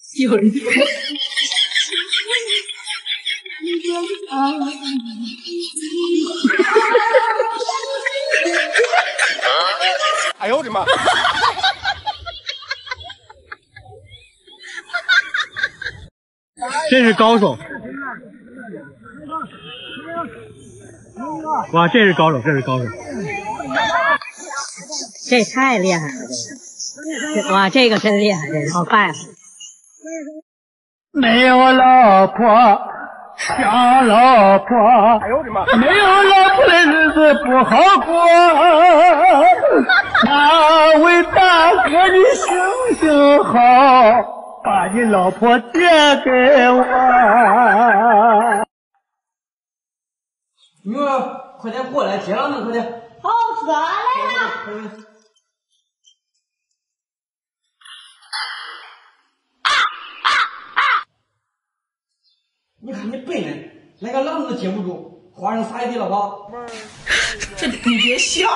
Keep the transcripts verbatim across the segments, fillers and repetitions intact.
有人。 哎呦我的妈！ 这是高手！哇，这是高手，这是高手！ 这太厉害了，这个哇，这个真厉害，这个好快啊！ 没有老婆想老婆， 哎呦我的妈！ 没有老婆的日子不好过。那位大哥你行行好，把你老婆借给我。 女儿，快点过来接了呢，快点。 好，哥来了。 快点。你看你笨人，连个篮子都接不住，花生撒一地了吧？ 这你别笑。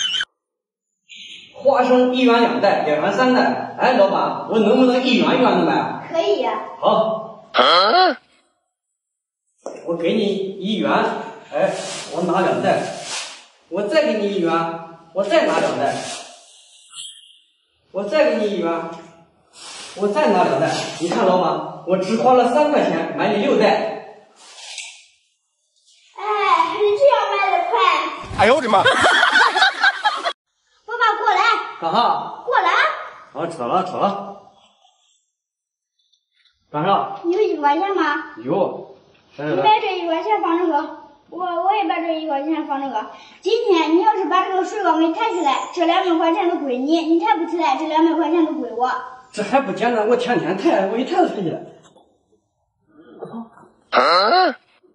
花生一元两袋，两元三袋。哎，老板，我能不能一元一元的买？ 可以。 好。啊、我给你一元，哎，我拿两袋。我再给你一元，我再拿两袋。我再给你一元，我再拿两袋。你看老板，我只花了三块钱买你六袋。 哎，你这样买的快。 哎呦我的妈！ 爸爸过来。 干哈？ 过来。 好，扯了扯了。干啥？ 你有一块钱吗？ 有。 你把这一块钱放这个，我我也把这一块钱放这个。今天你要是把这个水缸给抬起来，这两百块钱都归你；你抬不起来，这两百块钱都归我。 这还不简单？我天天抬，我一抬就抬起来。啊！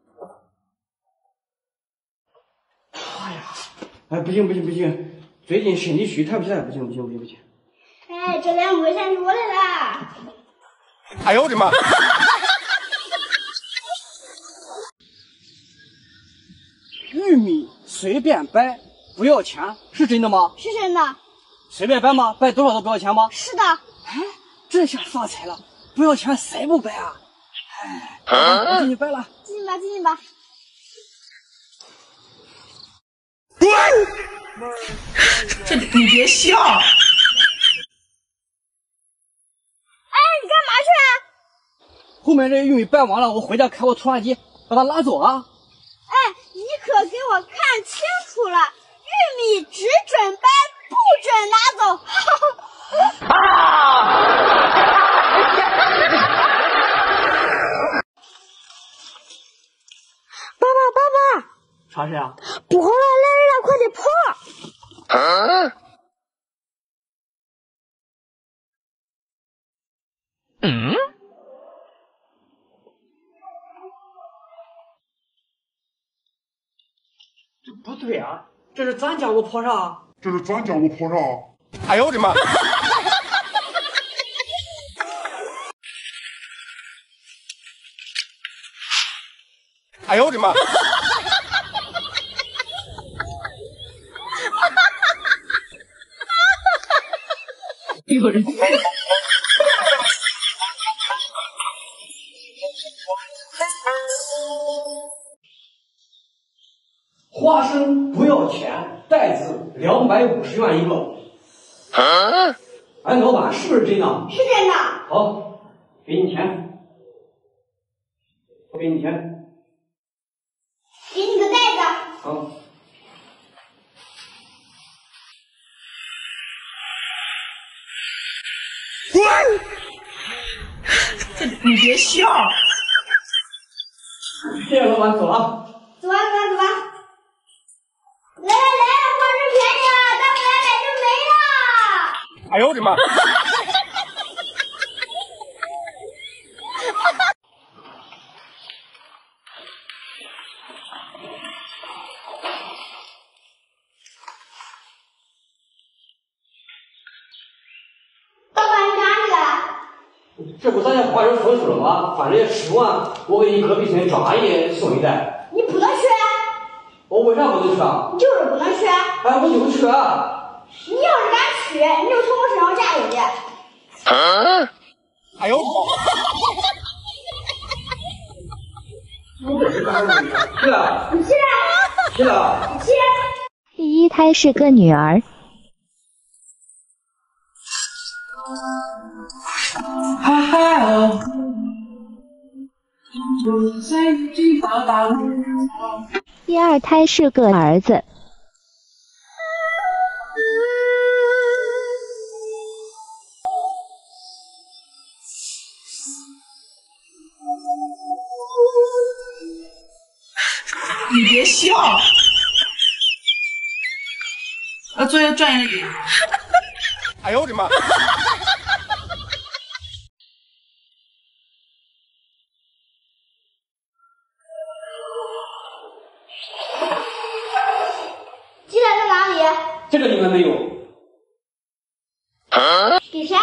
哎呀，哎，不行不行不行，最近身体虚，抬不起来，不行不行不行不行。 哎，这两百块钱是我的啦。 哎呦我的妈！ 玉米随便掰不要钱，是真的吗？ 是真的。 随便掰吗？掰多少都不要钱吗？ 是的。 哎，这下发财了，不要钱谁不掰啊？哎，啊、我进去掰了。 进去吧，进去吧。 这你别笑。哎， 你干嘛去？ 后面这玉米掰完了，我回家开我拖拉机把它拉走啊。 哎，你可给我看清楚了，玉米只准掰，不准拿走。爸爸，爸爸， 啥事啊？ 不好了，来人了，快点跑！ 啊！嗯？ 不对啊，这是咱家，我跑啥？ 这是咱家，我跑啥？哎呦我的妈！哎呦我的妈！ 有人。 花生不要钱，袋子两百五十元一个。啊？哎，老板，是不是真的？ 是真的。 好，给你钱，我给你钱， 给你个袋子。 好。 这你别笑。 谢谢老板，走了。 走吧，走吧，走吧。来了来了，花生便宜了，咱们来买就没了。 哎呦我的妈！ 爸爸，你干啥去了？ 这不咱家花生丰收了吗？反正也吃不完，我给你隔壁村张阿姨送一袋。 你不能去。 我为啥不能去啊？ 你就是不能去。 哎，我就去啊！ 你要是敢去，你就从我身上嫁过去。 啊？ 哎呦我的妈！ 去了， 你起来， 去了。 你起来。 第一胎是个女儿。 哈哈哦。 第二胎是个儿子。 你别笑。啊，作业转一个。 哎呦我的妈！ 鸡蛋在哪里？ 这个里面没有。 给谁？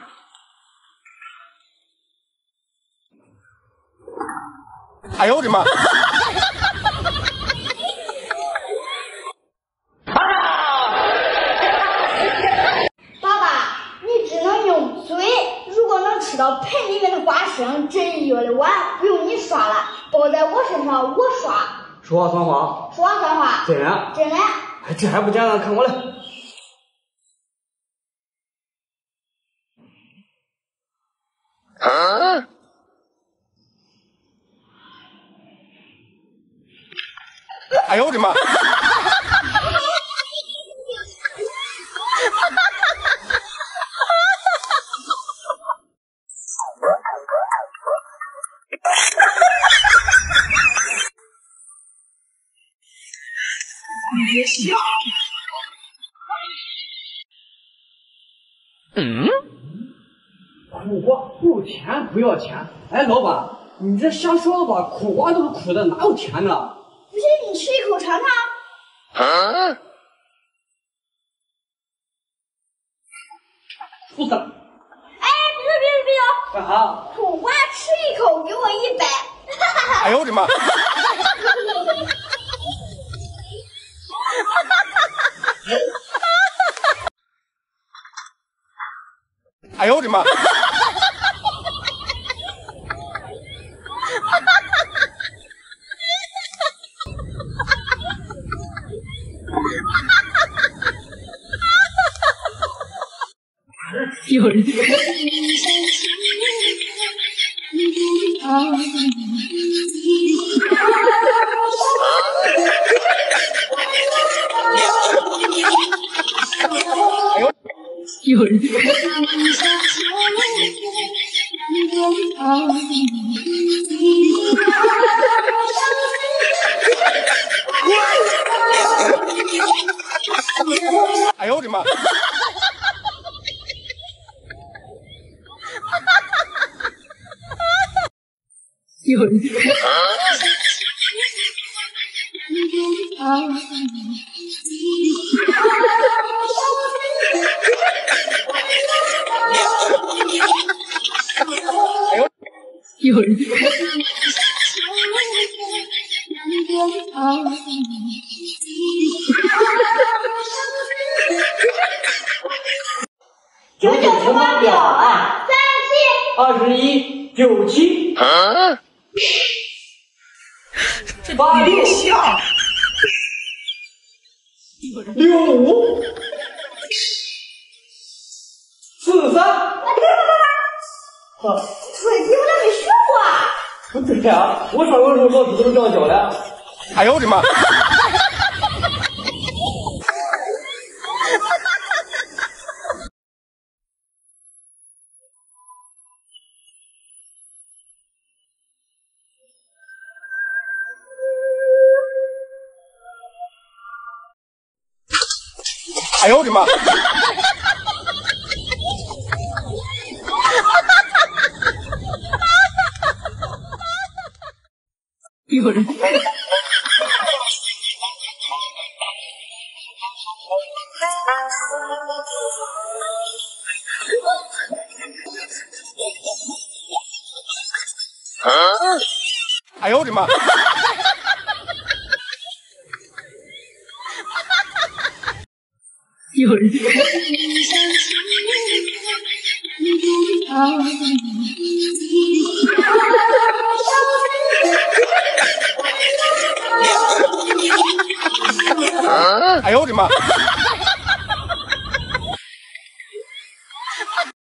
哎呦我的妈！ 爸爸，你只能用嘴，如果能吃到盆里面的花生，这一月的碗不用你刷了，包在我身上，我刷。 说话算话。 说话算话。 真的？ 真的。 哎，这还不简单？看我来。 啊！哎呦我的妈！ 你别笑。 嗯？ 苦瓜不甜不要钱。哎，老板，你这瞎说吧，苦瓜都是苦的，哪有甜的？ 不信你吃一口尝尝。 啊！ 不是。 哎，别动别动别动！ 干啥？ 苦瓜吃一口给我一百。 哎呦我的妈！哎呦我的妈！ 有人。有人。 哎呦我的妈！ 有人。有人。 九九乘法表啊， 三七二十一九七。 啊！ 八六笑。 六五四三。 吹题我咋没学过啊？ 不对呀，我上课的时候老师都是这样教的。 哎呦我的妈！哎呦我的妈！ 有人。 啊！哎呦我的妈！ 有人。 哎呦我的妈！